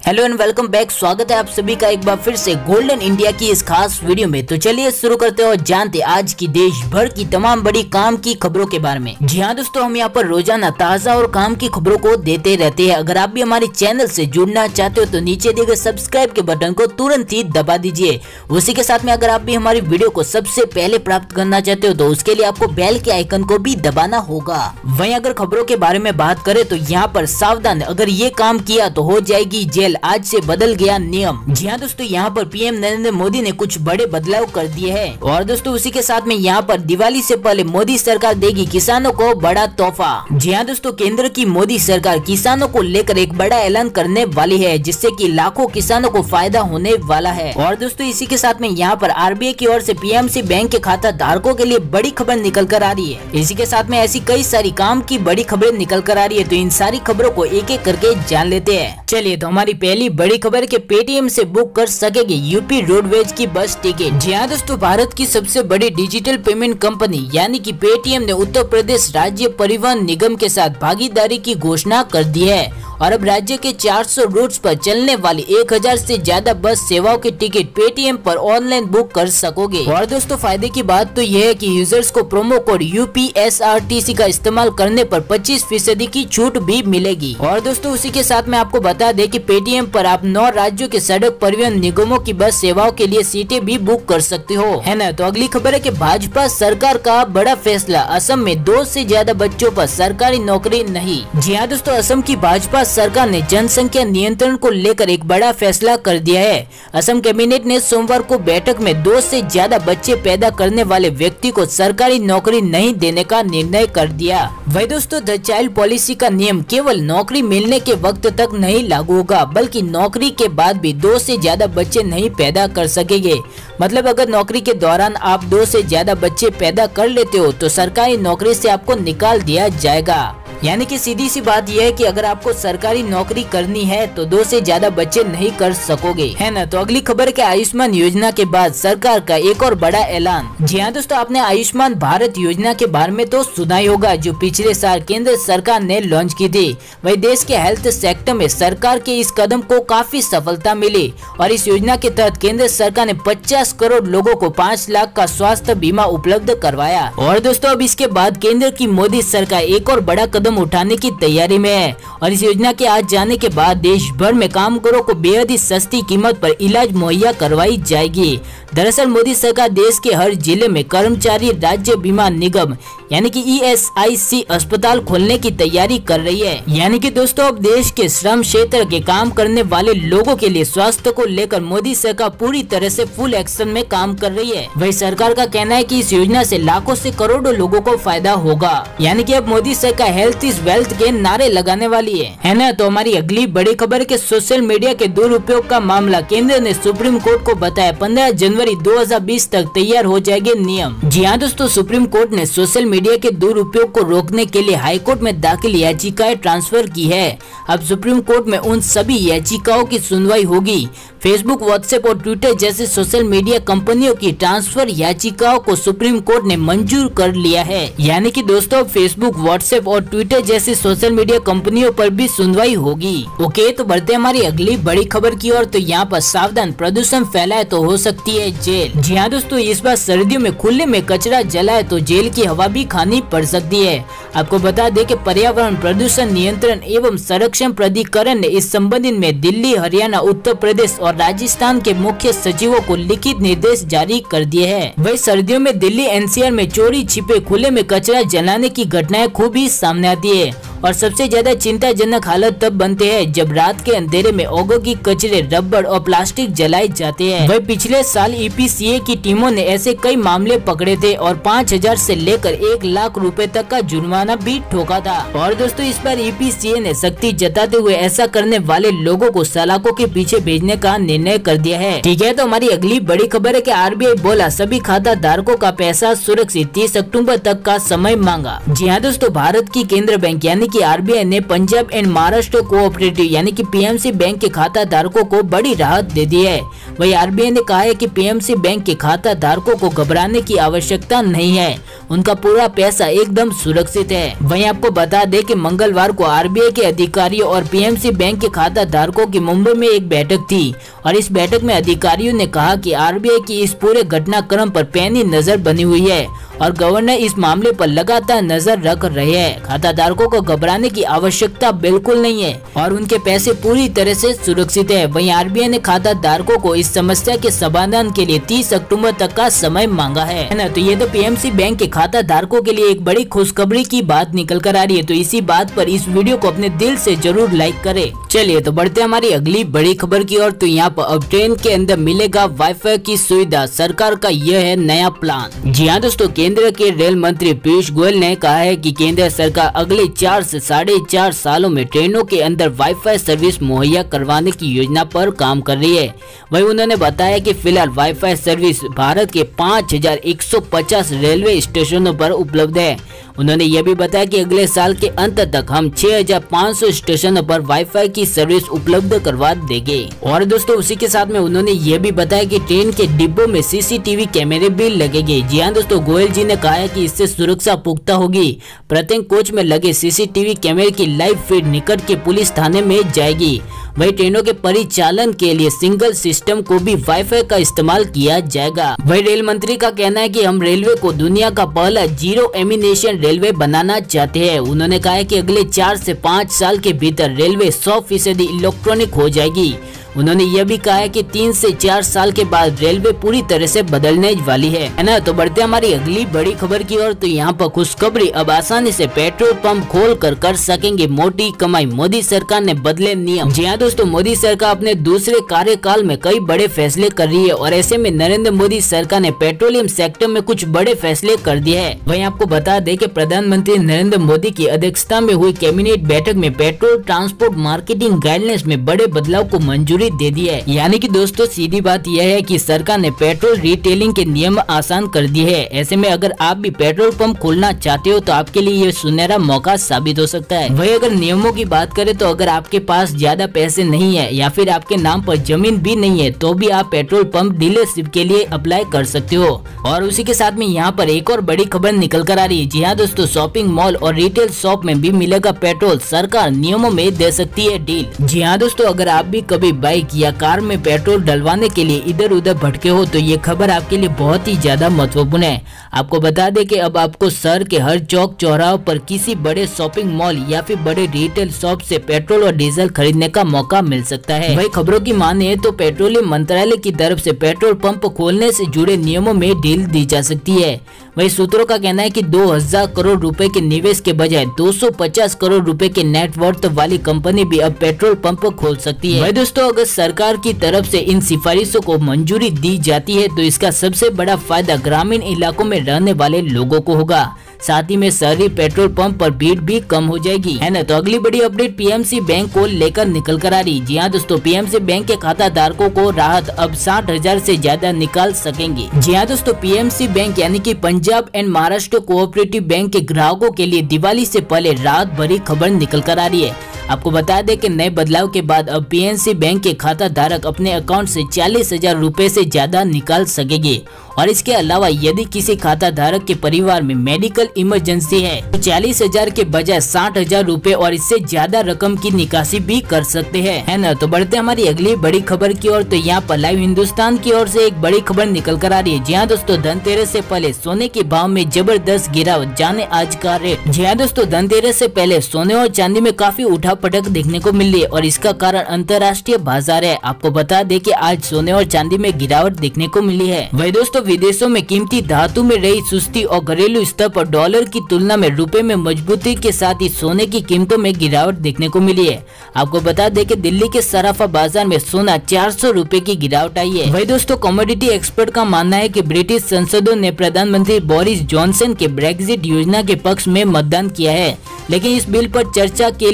Hello and welcome back. स्वागत है आप सभी का एक बार फिर से गोल्डन इंडिया की इस खास वीडियो में। तो चलिए शुरू करते हैं और जानते आज की देश भर की तमाम बड़ी काम की खबरों के बारे में। जी हाँ दोस्तों, हम यहाँ पर रोजाना ताज़ा और काम की खबरों को देते रहते हैं। अगर आप भी हमारे चैनल से जुड़ना चाहते हो तो नीचे दिए गए सब्सक्राइब के बटन को तुरंत ही दबा दीजिए। उसी के साथ में अगर आप भी हमारी वीडियो को सबसे पहले प्राप्त करना चाहते हो तो उसके लिए आपको बेल के आइकन को भी दबाना होगा। वहीं अगर खबरों के बारे में बात करें तो यहाँ पर सावधान, अगर ये काम किया तो हो जाएगी जेल। आज से बदल गया नियम। जी हाँ दोस्तों, यहाँ पर पीएम नरेंद्र मोदी ने कुछ बड़े बदलाव कर दिए हैं। और दोस्तों उसी के साथ में यहाँ पर दिवाली से पहले मोदी सरकार देगी किसानों को बड़ा तोहफा। जी हाँ दोस्तों, केंद्र की मोदी सरकार किसानों को लेकर एक बड़ा ऐलान करने वाली है, जिससे कि लाखों किसानों को फायदा होने वाला है। और दोस्तों इसी के साथ में यहाँ पर आरबीआई की ओर से पीएमसी बैंक के खाता धारकों के लिए बड़ी खबर निकल कर आ रही है। इसी के साथ में ऐसी कई सारी काम की बड़ी खबरें निकल कर आ रही है, तो इन सारी खबरों को एक एक करके जान लेते हैं। चलिए, तो हमारी पहली बड़ी खबर के पेटीएम से बुक कर सकेगी यूपी रोडवेज की बस टिकट। जी हाँ दोस्तों, भारत की सबसे बड़ी डिजिटल पेमेंट कंपनी यानी कि पेटीएम ने उत्तर प्रदेश राज्य परिवहन निगम के साथ भागीदारी की घोषणा कर दी है और अब राज्य के 400 रूट्स पर चलने वाली 1000 से ज्यादा बस सेवाओं की टिकट पेटीएम पर ऑनलाइन बुक कर सकोगे। और दोस्तों फायदे की बात तो यह है कि यूजर्स को प्रोमो कोड UPSRTC का इस्तेमाल करने पर 25% की छूट भी मिलेगी। और दोस्तों उसी के साथ में आपको बता दें कि पेटीएम पर आप 9 राज्यों के सड़क परिवहन निगमों की बस सेवाओं के लिए सीटें भी बुक कर सकते हो, है ना। तो अगली खबर है कि भाजपा सरकार का बड़ा फैसला, असम में 2 से ज्यादा बच्चों पर सरकारी नौकरी नहीं। जी हाँ दोस्तों, असम की भाजपा सरकार ने जनसंख्या नियंत्रण को लेकर एक बड़ा फैसला कर दिया है। असम कैबिनेट ने सोमवार को बैठक में 2 से ज्यादा बच्चे पैदा करने वाले व्यक्ति को सरकारी नौकरी नहीं देने का निर्णय कर दिया। वही दोस्तों, द चाइल्ड पॉलिसी का नियम केवल नौकरी मिलने के वक्त तक नहीं लागू होगा, बल्कि नौकरी के बाद भी 2 से ज्यादा बच्चे नहीं पैदा कर सकेंगे। मतलब अगर नौकरी के दौरान आप 2 से ज्यादा बच्चे पैदा कर लेते हो तो सरकारी नौकरी से आपको निकाल दिया जाएगा। यानी कि सीधी सी बात यह है कि अगर आपको सरकारी नौकरी करनी है तो 2 से ज्यादा बच्चे नहीं कर सकोगे, है ना। तो अगली खबर के आयुष्मान योजना के बाद सरकार का एक और बड़ा ऐलान। जी हाँ दोस्तों, आपने आयुष्मान भारत योजना के बारे में तो सुना ही होगा, जो पिछले साल केंद्र सरकार ने लॉन्च की थी। वही देश के हेल्थ सेक्टर में सरकार के इस कदम को काफी सफलता मिली और इस योजना के तहत केंद्र सरकार ने 50 करोड़ लोगों को 5 लाख का स्वास्थ्य बीमा उपलब्ध करवाया। और दोस्तों अब इसके बाद केंद्र की मोदी सरकार एक और बड़ा कदम उठाने की तैयारी में है और इस योजना के आज जाने के बाद देश भर में कामगारों को बेहद ही सस्ती कीमत पर इलाज मुहैया करवाई जाएगी। दरअसल मोदी सरकार देश के हर जिले में कर्मचारी राज्य बीमा निगम यानी कि ESIC अस्पताल खोलने की तैयारी कर रही है। यानी कि दोस्तों अब देश के श्रम क्षेत्र के काम करने वाले लोगों के लिए स्वास्थ्य को लेकर मोदी सरकार पूरी तरह से फुल एक्शन में काम कर रही है। वही सरकार का कहना है कि इस योजना से लाखों से करोड़ों लोगों को फायदा होगा। यानी कि अब मोदी सरकार हेल्थ इज वेल्थ के नारे लगाने वाली है ना। तो हमारी अगली बड़ी खबर के सोशल मीडिया के दुरुपयोग का मामला केंद्र ने सुप्रीम कोर्ट को बताया 15 जनवरी 2020 तक तैयार हो जाएंगे नियम। जी हाँ दोस्तों, सुप्रीम कोर्ट ने सोशल मीडिया के दुरुपयोग को रोकने के लिए हाईकोर्ट में दाखिल याचिकाएं ट्रांसफर की है। अब सुप्रीम कोर्ट में उन सभी याचिकाओं की सुनवाई होगी। फेसबुक, व्हाट्सएप और ट्विटर जैसे सोशल मीडिया कंपनियों की ट्रांसफर याचिकाओं को सुप्रीम कोर्ट ने मंजूर कर लिया है। यानी कि दोस्तों फेसबुक, व्हाट्सएप और ट्विटर जैसी सोशल मीडिया कंपनियों पर भी सुनवाई होगी। ओके, तो बढ़ते हमारी अगली बड़ी खबर की ओर। तो यहाँ पर सावधान, प्रदूषण फैलाए तो हो सकती है जेल। जी हाँ दोस्तों, इस बार सर्दियों में खुले में कचरा जलाए तो जेल की हवा भी खानी पड़ सकती है। आपको बता दें कि पर्यावरण प्रदूषण नियंत्रण एवं संरक्षण प्राधिकरण ने इस संबंध में दिल्ली, हरियाणा, उत्तर प्रदेश और राजस्थान के मुख्य सचिवों को लिखित निर्देश जारी कर दिए हैं। वही सर्दियों में दिल्ली NCR में चोरी छिपे खुले में कचरा जलाने की घटनाएं खूब ही सामने आती है और सबसे ज्यादा चिंताजनक हालत तब बनते हैं जब रात के अंधेरे में औद्योगिक कचरे, रबड़ और प्लास्टिक जलाए जाते हैं। वही पिछले साल EPCA की टीमों ने ऐसे कई मामले पकड़े थे और 5000 से लेकर 1 लाख रुपए तक का जुर्माना भी ठोका था। और दोस्तों इस बार EPCA ने सख्ती जताते हुए ऐसा करने वाले लोगों को सलाखों के पीछे भेजने का निर्णय कर दिया है। ठीक है, तो हमारी अगली बड़ी खबर है कि RBI बोला सभी खाता धारकों का पैसा सुरक्षित, 30 अक्टूबर तक का समय मांगा। जी हाँ दोस्तों, भारत की केंद्र बैंक यानी कि RBI ने पंजाब एंड महाराष्ट्र कोऑपरेटिव यानी कि PMC बैंक के खाता धारकों को बड़ी राहत दे दी है। वही RBI ने कहा है कि PMC बैंक के खाता धारकों को घबराने की आवश्यकता नहीं है उनका पूरा पैसा एकदम सुरक्षित है। वहीं आपको बता दें कि मंगलवार को आरबीआई के अधिकारियों और पीएमसी बैंक के खाता धारकों की मुंबई में एक बैठक थी और इस बैठक में अधिकारियों ने कहा कि आरबीआई की इस पूरे घटनाक्रम पर पैनी नजर बनी हुई है और गवर्नर इस मामले पर लगातार नजर रख रहे हैं। खाता धारकों को घबराने की आवश्यकता बिल्कुल नहीं है और उनके पैसे पूरी तरह से सुरक्षित है। वहीं आरबीआई ने खाता धारकों को इस समस्या के समाधान के लिए 30 अक्टूबर तक का समय मांगा है ना। तो ये तो पीएमसी बैंक के खाता धारकों के लिए एक बड़ी खुशखबरी की बात निकल कर आ रही है। तो इसी बात पर इस वीडियो को अपने दिल से जरूर लाइक करें। चलिए तो बढ़ते हमारी अगली बड़ी खबर की ओर। तो यहाँ पर अब ट्रेन के अंदर मिलेगा वाईफाई की सुविधा, सरकार का यह है नया प्लान। जी हाँ दोस्तों, केंद्र के रेल मंत्री पीयूष गोयल ने कहा है कि केंद्र सरकार अगले 4 से 4.5 सालों में ट्रेनों के अंदर वाईफाई सर्विस मुहैया करवाने की योजना पर काम कर रही है। वहीं उन्होंने बताया कि फिलहाल वाईफाई सर्विस भारत के 5150 रेलवे स्टेशनों पर उपलब्ध है। उन्होंने यह भी बताया कि अगले साल के अंत तक हम 6500 स्टेशनों पर वाईफाई की सर्विस उपलब्ध करवा देंगे। और दोस्तों उसी के साथ में उन्होंने यह भी बताया कि ट्रेन के डिब्बों में सीसीटीवी कैमरे भी लगेंगे। जी हाँ दोस्तों, गोयल जी ने कहा है कि इससे सुरक्षा पुख्ता होगी। प्रत्येक कोच में लगे सीसीटीवी कैमरे की लाइव फीड निकट के पुलिस थाने में जाएगी। वही ट्रेनों के परिचालन के लिए सिंगल सिस्टम को भी वाईफाई का इस्तेमाल किया जाएगा। वही रेल मंत्री का कहना है कि हम रेलवे को दुनिया का पहला जीरो एमिनेशन रेलवे बनाना चाहते हैं। उन्होंने कहा है कि अगले 4 से 5 साल के भीतर रेलवे 100% इलेक्ट्रॉनिक हो जाएगी। उन्होंने यह भी कहा है कि 3 से 4 साल के बाद रेलवे पूरी तरह से बदलने वाली है ना। तो बढ़ते हमारी अगली बड़ी खबर की ओर। तो यहाँ पर खुशखबरी, अब आसानी से पेट्रोल पंप खोल कर सकेंगे मोटी कमाई, मोदी सरकार ने बदले नियम। जी हाँ दोस्तों, मोदी सरकार अपने दूसरे कार्यकाल में कई बड़े फैसले कर रही है और ऐसे में नरेंद्र मोदी सरकार ने पेट्रोलियम सेक्टर में कुछ बड़े फैसले कर दिए है। वहीं आपको बता दें कि प्रधानमंत्री नरेंद्र मोदी की अध्यक्षता में हुई कैबिनेट बैठक में पेट्रोल ट्रांसपोर्ट मार्केटिंग गाइडलाइंस में बड़े बदलाव को मंजूरी दे दी है। यानी कि दोस्तों सीधी बात यह है कि सरकार ने पेट्रोल रिटेलिंग के नियम आसान कर दिए हैं। ऐसे में अगर आप भी पेट्रोल पंप खोलना चाहते हो तो आपके लिए ये सुनहरा मौका साबित हो सकता है। वही अगर नियमों की बात करें तो अगर आपके पास ज्यादा पैसे नहीं है या फिर आपके नाम पर जमीन भी नहीं है तो भी आप पेट्रोल पंप डीलरशिप के लिए अप्लाई कर सकते हो। और उसी के साथ में यहाँ पर एक और बड़ी खबर निकल कर आ रही है। जी हाँ दोस्तों, शॉपिंग मॉल और रिटेल शॉप में भी मिलेगा पेट्रोल, सरकार नियमों में दे सकती है डील। जी हाँ दोस्तों, अगर आप भी कभी बाइक या कार में पेट्रोल डलवाने के लिए इधर उधर भटके हो तो ये खबर आपके लिए बहुत ही ज्यादा महत्वपूर्ण है। आपको बता दें कि अब आपको शहर के हर चौक चौराहों पर किसी बड़े शॉपिंग मॉल या फिर बड़े रिटेल शॉप से पेट्रोल और डीजल खरीदने का मौका मिल सकता है। वही खबरों की माने तो पेट्रोलियम मंत्रालय की तरफ से पेट्रोल पंप खोलने से जुड़े नियमों में ढील दी जा सकती है। वही सूत्रों का कहना है कि 2000 करोड़ रुपए के निवेश के बजाय 250 करोड़ रुपए के नेटवर्थ वाली कंपनी भी अब पेट्रोल पंप खोल सकती है। वही दोस्तों, अगर सरकार की तरफ से इन सिफारिशों को मंजूरी दी जाती है तो इसका सबसे बड़ा फायदा ग्रामीण इलाकों में रहने वाले लोगों को होगा। साथ ही में शहरी पेट्रोल पंप पर भीड़ भी कम हो जाएगी, है ना। तो अगली बड़ी अपडेट पीएमसी बैंक को लेकर निकल कर आ रही। जी हाँ दोस्तों, पीएमसी बैंक के खाता धारकों को राहत, अब 60,000 से ज्यादा निकाल सकेंगे। जी हाँ दोस्तों, पीएमसी बैंक यानी कि Punjab and Maharashtra cooperative bank के ग्राहकों के लिए दिवाली से पहले राहत भरी खबर निकल कर आ रही है। आपको बता दें कि नए बदलाव के बाद अब पीएमसी बैंक के खाता धारक अपने अकाउंट से 40,000 रुपए से ज्यादा निकाल सकेंगे। और इसके अलावा यदि किसी खाता धारक के परिवार में मेडिकल इमरजेंसी है तो 40,000 के बजाय 60,000 रुपए और इससे ज्यादा रकम की निकासी भी कर सकते हैं, है ना। तो बढ़ते हमारी अगली बड़ी खबर की ओर। तो यहाँ पर लाइव हिंदुस्तान की ओर से एक बड़ी खबर निकल कर आ रही है। जी हाँ दोस्तों, धनतेरस से पहले सोने के भाव में जबरदस्त गिरावट, जाने आज का रेट। जी हाँ दोस्तों, धनतेरस से पहले सोने और चांदी में काफी उठापटक देखने को मिल रही है और इसका कारण अंतर्राष्ट्रीय बाजार है। आपको बता दें कि आज सोने और चांदी में गिरावट देखने को मिली है। वही दोस्तों, विदेशों में कीमती धातु में रही सुस्ती और घरेलू स्तर पर डॉलर की तुलना में रुपए में मजबूती के साथ ही सोने की कीमतों में गिरावट देखने को मिली है। आपको बता दें कि दिल्ली के सराफा बाजार में सोना 400 रुपए की गिरावट आई है। वही दोस्तों, कमोडिटी एक्सपर्ट का मानना है कि ब्रिटिश संसदों ने प्रधानमंत्री बोरिस जॉनसन के ब्रेक्जिट योजना के पक्ष में मतदान किया है, लेकिन इस बिल पर चर्चा के लिए तय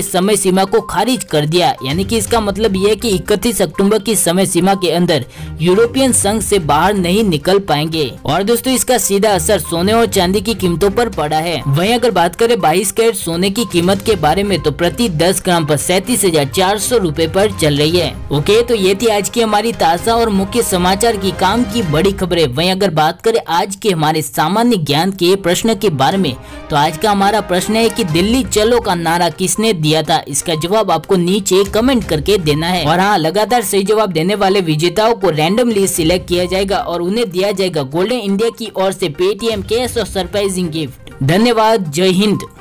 के समय सीमा को खारिज कर दिया। यानी कि इसका मतलब ये है कि 31 अक्टूबर की समय सीमा के अंदर यूरोपियन संघ से बाहर नहीं निकल पाएंगे। और दोस्तों इसका सीधा असर सोने और चांदी की कीमतों पर पड़ा है। वहीं अगर बात करें 22 कैरेट सोने की कीमत के बारे में तो प्रति 10 ग्राम पर 37,400 रूपए पर चल रही है। ओके, तो ये थी आज की हमारी ताजा और मुख्य समाचार की काम की बड़ी खबरें। वहीं अगर बात करें आज के हमारे सामान्य ज्ञान के प्रश्न के बारे में तो आज का हमारा प्रश्न है कि दिल्ली चलो का नारा किसने दिया था। इसका जवाब आपको नीचे कमेंट करके देना है। और हाँ, लगातार सही जवाब देने वाले विजेताओं को रैंडमली सिलेक्ट किया जाएगा और उन्हें दिया जाएगा गोल्डन इंडिया की ओर से पेटीएम कैश और सरप्राइजिंग गिफ्ट। धन्यवाद, जय हिंद।